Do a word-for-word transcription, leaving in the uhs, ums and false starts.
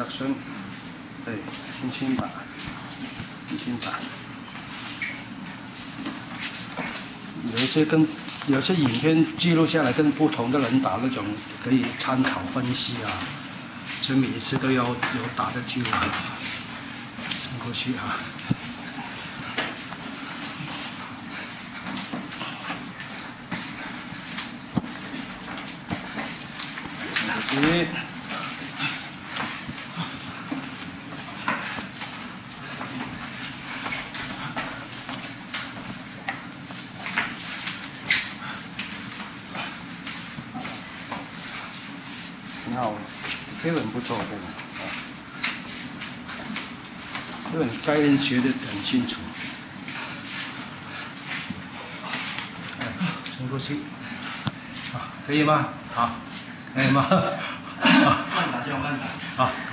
声，对，轻轻打，轻轻打。有一些跟有些影片记录下来，跟不同的人打那种可以参考分析啊，所以每一次都要有打的记录。深呼吸啊。 你挺好，这个很不错，这个啊，这个概念学得很清楚。哎，深呼吸，啊，可以吗？好，可以吗？ 慢打就慢打。 好。